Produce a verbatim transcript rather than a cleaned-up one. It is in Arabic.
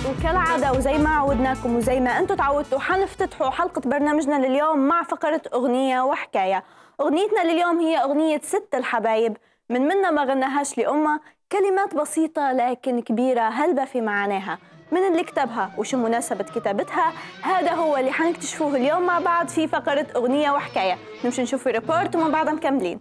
وكالعادة وزي ما عودناكم وزي ما انتم تعودتوا حنفتتحوا حلقة برنامجنا لليوم مع فقرة أغنية وحكاية. أغنيتنا لليوم هي أغنية ست الحبايب، من منا ما غناهاش لأمها، كلمات بسيطة لكن كبيرة هلبة في معاناها. من اللي كتبها وشو مناسبة كتابتها، هذا هو اللي حنكتشفوه اليوم مع بعض في فقرة أغنية وحكاية. نمشي نشوف ريبورت ومن بعدها مكملين.